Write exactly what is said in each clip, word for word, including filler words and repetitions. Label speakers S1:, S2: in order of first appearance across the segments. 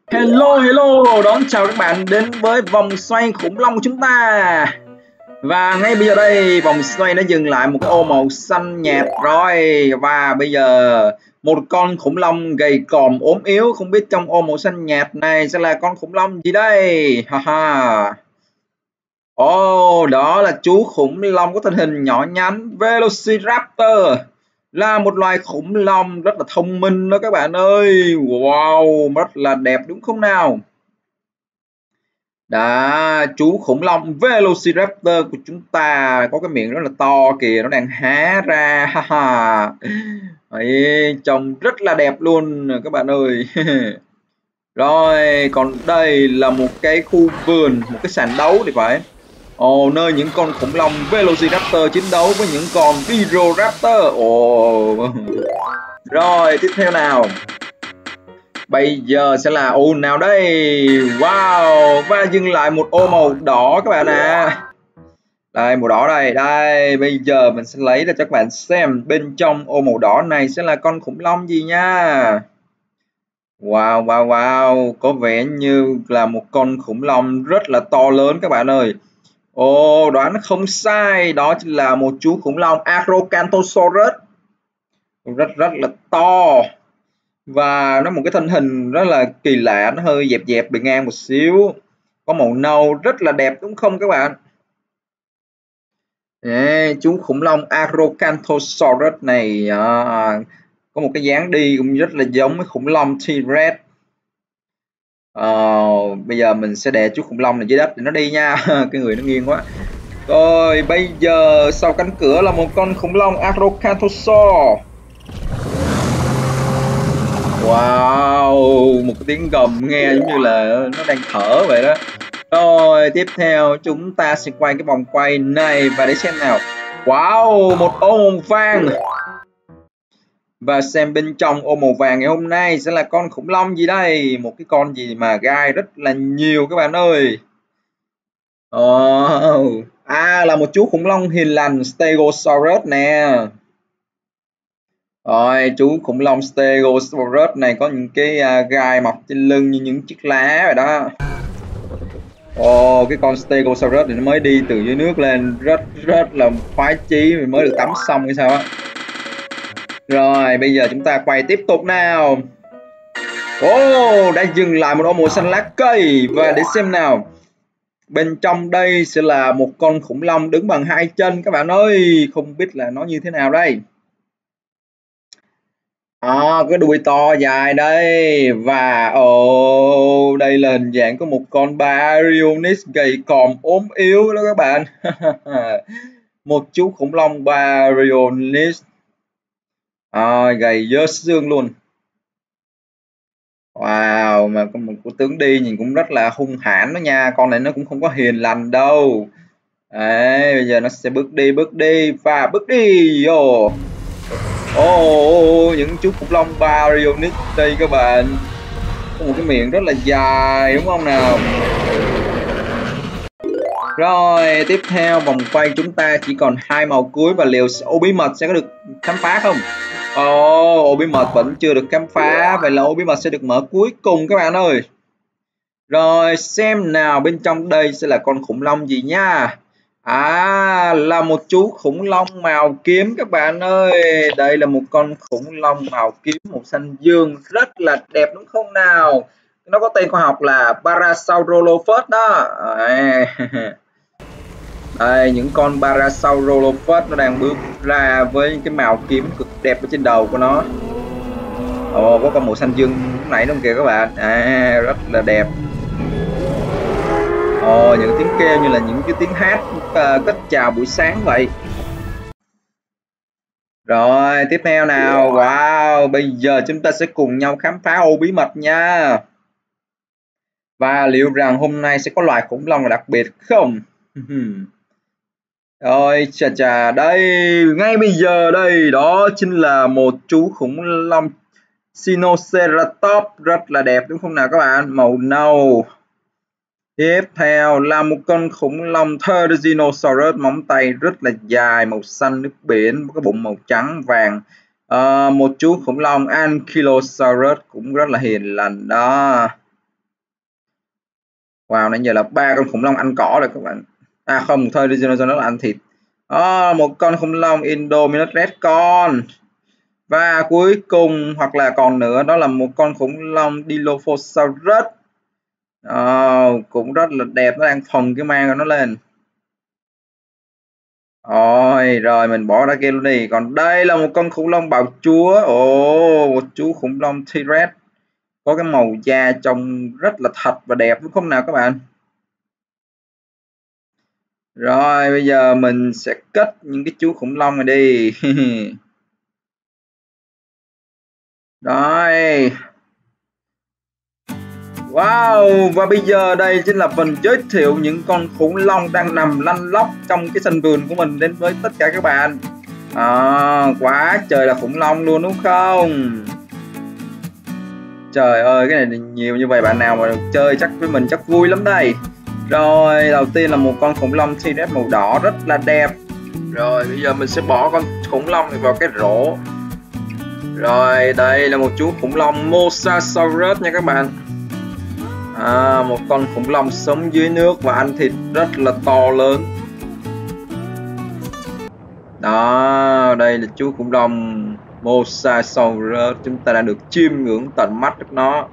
S1: Hello hello, đón chào các bạn đến với vòng xoay khủng long của chúng ta. Và ngay bây giờ đây, vòng xoay đã dừng lại một cái ô màu xanh nhạt rồi. Và bây giờ một con khủng long gầy còm ốm yếu, không biết trong ô màu xanh nhạt này sẽ là con khủng long gì đây. Haha. Ồ, oh, đó là chú khủng long có thân hình nhỏ nhắn Velociraptor, là một loài khủng long rất là thông minh đó các bạn ơi. Wow, rất là đẹp đúng không nào? Đó, chú khủng long Velociraptor của chúng ta có cái miệng rất là to kìa, nó đang há ra. Haha. Đấy, trông rất là đẹp luôn các bạn ơi. Rồi, còn đây là một cái khu vườn, một cái sàn đấu thì phải. Ồ, nơi những con khủng long Velociraptor chiến đấu với những con Viroraptor. Ồ. Rồi, tiếp theo nào. Bây giờ sẽ là ô nào đây? Wow, và dừng lại một ô màu đỏ các bạn ạ. À. Đây, màu đỏ đây. Đây, bây giờ mình sẽ lấy ra cho các bạn xem bên trong ô màu đỏ này sẽ là con khủng long gì nha. Wow, wow, wow, có vẻ như là một con khủng long rất là to lớn các bạn ơi. Ồ, đoán không sai, đó chính là một chú khủng long Acrocanthosaurus. Rất rất là to. Và nó một cái thân hình rất là kỳ lạ, nó hơi dẹp dẹp bề ngang một xíu, có màu nâu rất là đẹp đúng không các bạn? Đấy, chú khủng long Acrocanthosaurus này à, có một cái dáng đi cũng rất là giống với khủng long T-Rex. À, bây giờ mình sẽ đè chú khủng long này dưới đất để nó đi nha. Cái người nó nghiêng quá. Rồi bây giờ sau cánh cửa là một con khủng long Acrocanthosaurus. Wow, một cái tiếng gầm nghe giống như là nó đang thở vậy đó. Rồi tiếp theo chúng ta sẽ quay cái vòng quay này và để xem nào. Wow, một ô màu vàng. Và xem bên trong ô màu vàng ngày hôm nay sẽ là con khủng long gì đây? Một cái con gì mà gai rất là nhiều các bạn ơi. Oh. À, là một chú khủng long hiền lành Stegosaurus nè. Rồi, chú khủng long Stegosaurus này có những cái uh, gai mọc trên lưng như những chiếc lá rồi đó. Ồ, oh, cái con Stegosaurus này nó mới đi từ dưới nước lên rất rất là khoái chí, mình mới được tắm xong hay sao á. Rồi, bây giờ chúng ta quay tiếp tục nào. Ồ, oh, đã dừng lại một ô màu xanh lá cây và để xem nào. Bên trong đây sẽ là một con khủng long đứng bằng hai chân các bạn ơi, không biết là nó như thế nào đây. À, cái đuôi to dài đây và ồ oh, đây là hình dạng của một con Baryonyx gầy còm ốm yếu đó các bạn. Một chú khủng long Baryonyx à, gầy dơ xương luôn. Wow, mà có một cái tướng đi nhìn cũng rất là hung hãn đó nha, con này nó cũng không có hiền lành đâu. Đấy, bây giờ nó sẽ bước đi bước đi và bước đi. Ồ. Ồ, oh, những chú khủng long Baryonyx đây các bạn, có một cái miệng rất là dài đúng không nào. Rồi tiếp theo vòng quay chúng ta chỉ còn hai màu cuối và liệu ô bí mật sẽ có được khám phá không? Ồ, oh, ô bí mật vẫn chưa được khám phá, vậy là ô bí mật sẽ được mở cuối cùng các bạn ơi. Rồi xem nào bên trong đây sẽ là con khủng long gì nha. À, là một chú khủng long màu kiếm các bạn ơi. Đây là một con khủng long màu kiếm màu xanh dương rất là đẹp đúng không nào? Nó có tên khoa học là Parasaurolophus đó. À. Đây, những con Parasaurolophus nó đang bước ra với cái màu kiếm cực đẹp ở trên đầu của nó. Ồ, có con màu xanh dương lúc nãy đúng kìa các bạn. À, rất là đẹp. Ồ, những tiếng kêu như là những cái tiếng hát uh, cất chào buổi sáng vậy. Rồi tiếp theo nào. Wow, bây giờ chúng ta sẽ cùng nhau khám phá ô bí mật nha. Và liệu rằng hôm nay sẽ có loài khủng long đặc biệt không? Rồi chà chà, đây ngay bây giờ đây, đó chính là một chú khủng long Sinoceratops rất là đẹp đúng không nào các bạn, màu nâu. Tiếp theo là một con khủng long Therizinosaurus, móng tay rất là dài, màu xanh nước biển, cái bụng màu trắng vàng. À, một chú khủng long Ankylosaurus cũng rất là hiền lành đó. Wow, nãy giờ là ba con khủng long ăn cỏ rồi các bạn. À không, thôi Tyrannosaurus nó là ăn thịt. À, một con khủng long Indominus Rex con. Và cuối cùng hoặc là còn nữa đó là một con khủng long Dilophosaurus. Oh, cũng rất là đẹp, nó đang phồng cái mang của nó lên. Rồi, rồi mình bỏ ra kia luôn đi. Còn đây là một con khủng long bạo chúa. Ồ, một chú khủng long T-Rex. Có cái màu da trông rất là thật và đẹp đúng không nào các bạn? Rồi, bây giờ mình sẽ cất những cái chú khủng long này đi. Rồi. Wow, và bây giờ đây chính là phần giới thiệu những con khủng long đang nằm lăn lóc trong cái sân vườn của mình đến với tất cả các bạn. À, quá trời là khủng long luôn đúng không? Trời ơi, cái này nhiều như vậy, bạn nào mà được chơi chắc với mình chắc vui lắm đây. Rồi, đầu tiên là một con khủng long T-Rex màu đỏ rất là đẹp. Rồi, bây giờ mình sẽ bỏ con khủng long này vào cái rổ. Rồi, đây là một chú khủng long Mosasaurus nha các bạn. À, một con khủng long sống dưới nước và ăn thịt rất là to lớn. Đó, đây là chú khủng long Mosasaurus, chúng ta đã được chiêm ngưỡng tận mắt được nó.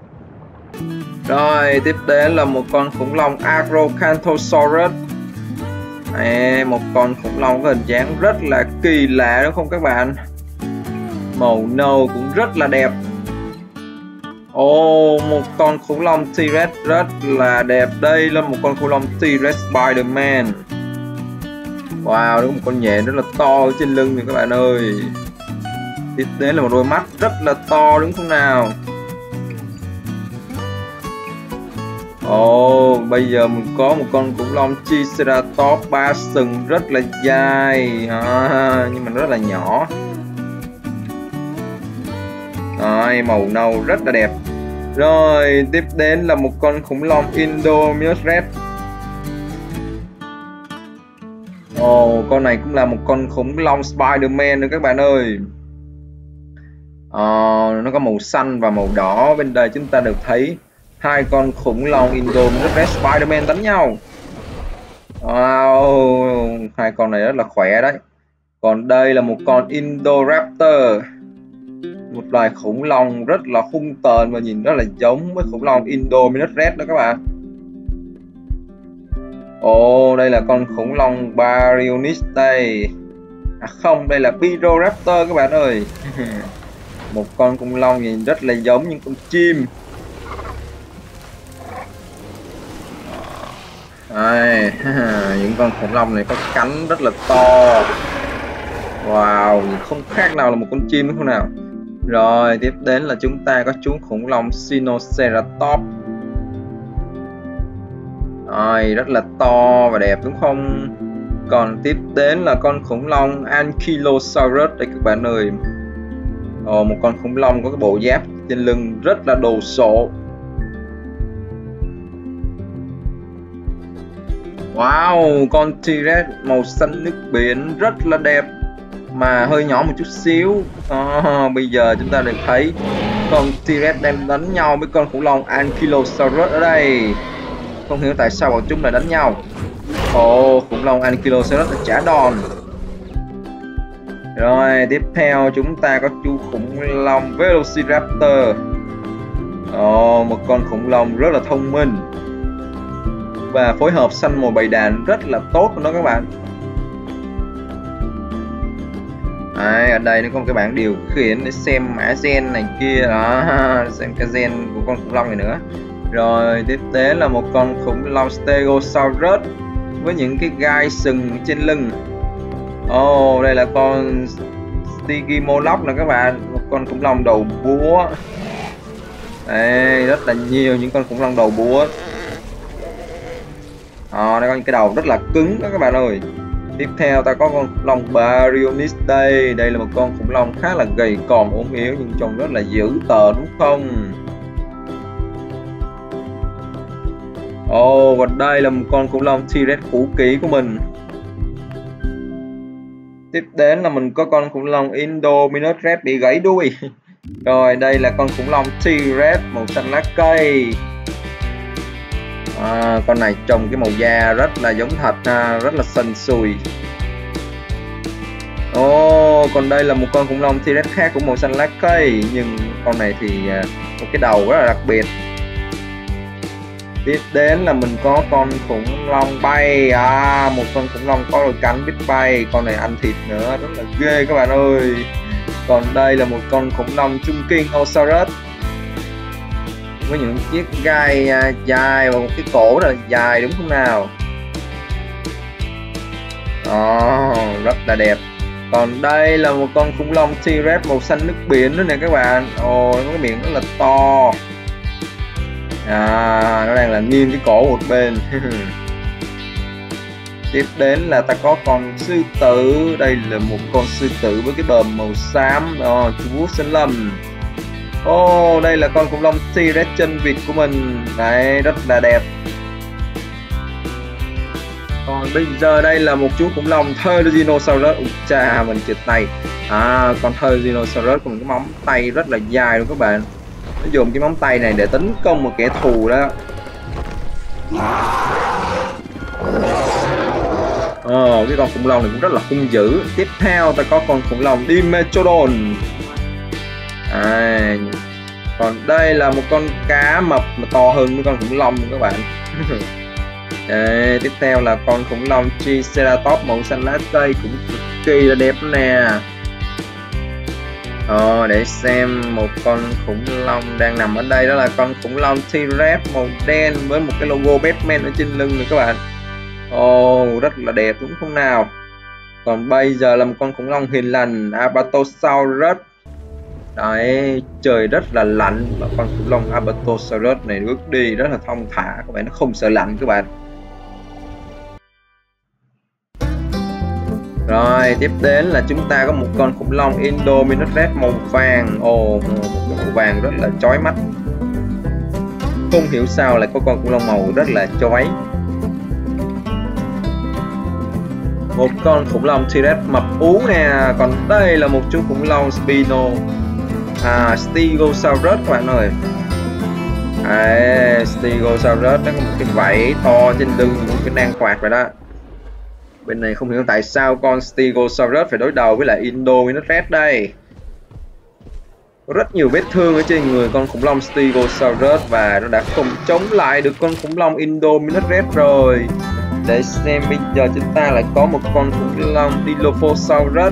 S1: Rồi, tiếp đến là một con khủng long Acrocanthosaurus. Đây, một con khủng long có hình dáng rất là kỳ lạ đúng không các bạn? Màu nâu cũng rất là đẹp. Ồ, oh, một con khủng long T-Rex rất là đẹp. Đây là một con khủng long T-Rex Spider-Man. Wow, đúng một con nhện rất là to ở trên lưng này các bạn ơi. Tiếp đến là một đôi mắt rất là to đúng không nào? Ồ, oh, bây giờ mình có một con khủng long Triceratops ba sừng rất là dài à, nhưng mà rất là nhỏ. Rồi, màu nâu rất là đẹp. Rồi, tiếp đến là một con khủng long Indominus Rex. Ồ, oh, con này cũng là một con khủng long Spider-Man nữa các bạn ơi. Ờ, nó có màu xanh và màu đỏ. Bên đây chúng ta được thấy hai con khủng long Indominus Rex Spider-Man đánh nhau. Wow, hai con này rất là khỏe đấy. Còn đây là một con Indoraptor, một loài khủng long rất là hung tợn và nhìn rất là giống với khủng long Indominus Rex đó các bạn. Ồ, oh, đây là con khủng long Baryonyx đây. À không, đây là Pyroraptor các bạn ơi. Một con khủng long nhìn rất là giống những con chim. Đây, những con khủng long này có cánh rất là to. Wow, không khác nào là một con chim đúng không nào? Rồi, tiếp đến là chúng ta có chú khủng long Sinoceratops. Rồi, rất là to và đẹp đúng không? Còn tiếp đến là con khủng long Ankylosaurus đây các bạn ơi. Ồ, một con khủng long có cái bộ giáp trên lưng rất là đồ sộ. Wow, con T-Rex màu xanh nước biển rất là đẹp mà hơi nhỏ một chút xíu. À, bây giờ chúng ta được thấy con T-Rex đang đánh nhau với con khủng long Ankylosaurus ở đây. Không hiểu tại sao bọn chúng lại đánh nhau. Ồ, khủng long Ankylosaurus đã trả đòn. Rồi, tiếp theo chúng ta có chú khủng long Velociraptor. Ồ, một con khủng long rất là thông minh và phối hợp săn mồi bầy đàn rất là tốt đó các bạn. Đấy, ở đây nó có một cái bảng điều khiển để xem mã gen này kia đó, xem cái gen của con khủng long này nữa. Rồi tiếp đến là một con khủng long Stegosaurus với những cái gai sừng trên lưng. Ồ, oh, đây là con Stygimoloch nè các bạn, một con khủng long đầu búa. Đây, rất là nhiều những con khủng long đầu búa. À, đây có những cái đầu rất là cứng đó các bạn ơi. Tiếp theo ta có con khủng long Baryonyx đây. Đây là một con khủng long khá là gầy còm ốm yếu nhưng trông rất là dữ tợn đúng không? Ồ, oh, và đây là một con khủng long T-Rex cũ kỹ của mình. Tiếp đến là mình có con khủng long Indominus Rex bị gãy đuôi. Rồi đây là con khủng long T-Rex màu xanh lá cây. À, con này trông cái màu da rất là giống thật ha, rất là xanh xùi. Ồ, oh, còn đây là một con khủng long T-Rex khác của màu xanh lá cây, nhưng con này thì một cái đầu rất là đặc biệt. Tiếp đến là mình có con khủng long bay, à một con khủng long có đôi cánh biết bay, con này ăn thịt nữa, rất là ghê các bạn ơi. Còn đây là một con khủng long Chungkingosaurus với những chiếc gai dài và một cái cổ là dài, đúng không nào? Oh, rất là đẹp. Còn đây là một con khủng long T-Rex màu xanh nước biển nữa nè các bạn. Ồ, oh, cái miệng rất là to. À, nó đang là nghiêng cái cổ một bên. Tiếp đến là ta có con sư tử. Đây là một con sư tử với cái bờm màu xám. Đó, chú vú sơn lâm. Ồ, oh, đây là con khủng long T-Rex chân vịt của mình. Đấy, rất là đẹp. Còn bây giờ đây là một chú khủng long Therizinosaurus. Ui cha, mình chịt tay. À, con Therizinosaurus có một cái móng tay rất là dài luôn các bạn. Nó dùng cái móng tay này để tấn công một kẻ thù đó. Ờ, cái con khủng long này cũng rất là hung dữ. Tiếp theo ta có con khủng long Dimetrodon. À, còn đây là một con cá mập mà to hơn với con khủng long các bạn. Đấy, tiếp theo là con khủng long Triceratops màu xanh lá cây, cũng cực kỳ là đẹp nè. Ờ, để xem một con khủng long đang nằm ở đây, đó là con khủng long T-Rex màu đen với một cái logo Batman ở trên lưng này các bạn. Ồ, rất là đẹp đúng không nào? Còn bây giờ là một con khủng long hiền lành Albertosaurus. Đấy, trời rất là lạnh và con khủng long Albertosaurus này bước đi rất là thong thả, các bạn, nó không sợ lạnh các bạn. Rồi, tiếp đến là chúng ta có một con khủng long Indominus Rex màu vàng. Ồ, một màu vàng rất là chói mắt. Không hiểu sao lại có con khủng long màu rất là chói. Một con khủng long T-Rex mập ú nè. Còn đây là một chú khủng long Spino à, Stegosaurus các bạn ơi. À, Stegosaurus nó có một cái vảy to trên lưng, một cái nang quạt vậy đó. Bên này không hiểu tại sao con Stegosaurus phải đối đầu với lại Indominus Rex đây. Có rất nhiều vết thương ở trên người con khủng long Stegosaurus và nó đã không chống lại được con khủng long Indominus Rex rồi. Để xem bây giờ chúng ta lại có một con khủng long Dilophosaurus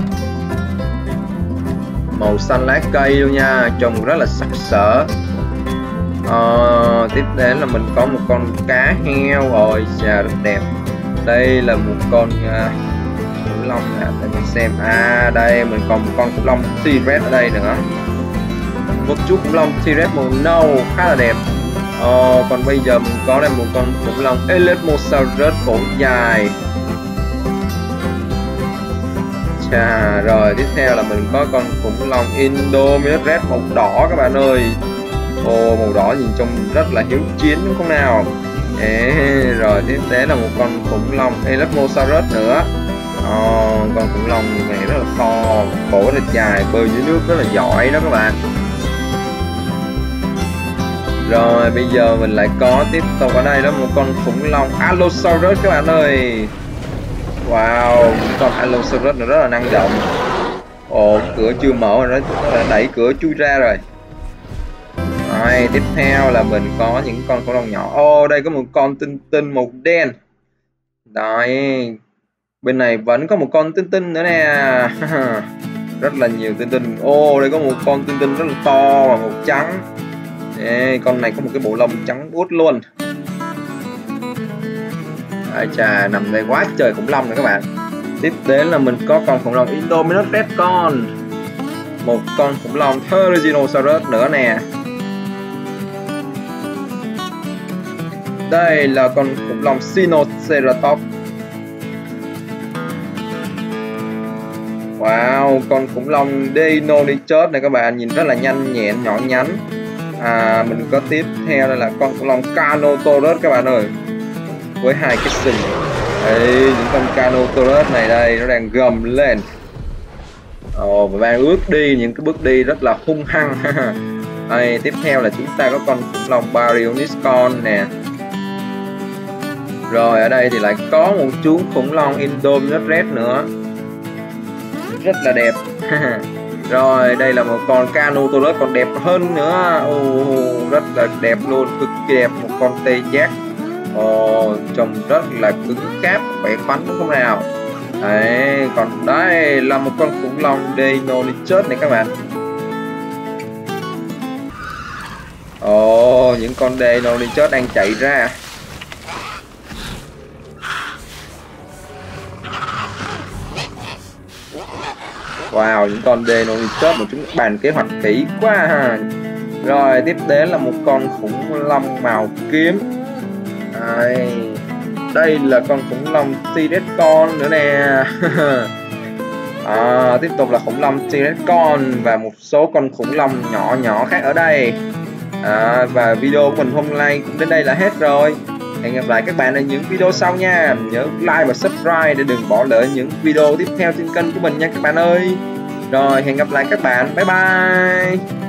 S1: màu xanh lá cây luôn nha, trông rất là sặc sỡ. Ờ, tiếp đến là mình có một con cá heo rồi, chà rất đẹp. Đây là một con uh, khủng long nè, để mình xem. À, đây mình còn một con khủng long T-Rex ở đây nữa. Một chú khủng long T-Rex màu nâu khá là đẹp. Ờ, còn bây giờ mình có đây một con khủng long Elymosaurus cổ dài. Chà, rồi tiếp theo là mình có con khủng long Indominus Rex màu đỏ các bạn ơi. Ồ, màu đỏ nhìn trông rất là hiếu chiến đúng không nào? Ê, rồi tiếp đến là một con khủng long Elymosaurus nữa. Ồ, con khủng long này rất là to, cổ rất là dài, bơi dưới nước rất là giỏi đó các bạn. Rồi bây giờ mình lại có tiếp tục ở đây đó một con khủng long Allosaurus các bạn ơi. Wow, con Allosaurus nó rất là năng động. Ồ, cửa chưa mở rồi, nó đã đẩy cửa chui ra rồi. Rồi, tiếp theo là mình có những con khủng long nhỏ. Ô, đây có một con tinh tinh màu đen. Đấy, bên này vẫn có một con tinh tinh nữa nè. Rất là nhiều tinh tinh. Ô, đây có một con tinh tinh rất là to và màu trắng. Ê, con này có một cái bộ lông trắng buốt luôn. Ai chà, nằm đây quá trời khủng long này các bạn. Tiếp đến là mình có con khủng long Indominus Rex con. Một con khủng long Therizinosaurus nữa nè. Đây là con khủng long Sinoceratops. Wow, con khủng long Deinonychus này các bạn, nhìn rất là nhanh nhẹn, nhỏ nhắn. À, mình có tiếp theo đây là con khủng long Carnotaurus các bạn ơi, với hai cái sừng. Đây, những con Carnotaurus này đây nó đang gầm lên. Ồ, và đang bước đi những cái bước đi rất là hung hăng. Đây, tiếp theo là chúng ta có con khủng long Baryonyx con nè. Rồi ở đây thì lại có một chú khủng long Indominus nữa, rất là đẹp. Rồi đây là một con Carnotaurus còn đẹp hơn nữa. Oh, rất là đẹp luôn, cực kỳ đẹp. Một con tê giác, oh, trông rất là cứng cáp, khỏe khoắn đúng không nào? Đấy, còn đây là một con khủng long Deinonychus này các bạn. Ồ, oh, những con Deinonychus đang chạy ra. Wow, những con Deinonychus mà chúng bàn kế hoạch kỹ quá ha. Rồi tiếp đến là một con khủng long màu kiếm. Đây, đây là con khủng long T-Rex con nữa nè. À, tiếp tục là khủng long T-Rex con và một số con khủng long nhỏ nhỏ khác ở đây. À, và video của mình hôm nay cũng đến đây là hết rồi. Hẹn gặp lại các bạn ở những video sau nha. Nhớ like và subscribe để đừng bỏ lỡ những video tiếp theo trên kênh của mình nha các bạn ơi. Rồi hẹn gặp lại các bạn. Bye bye.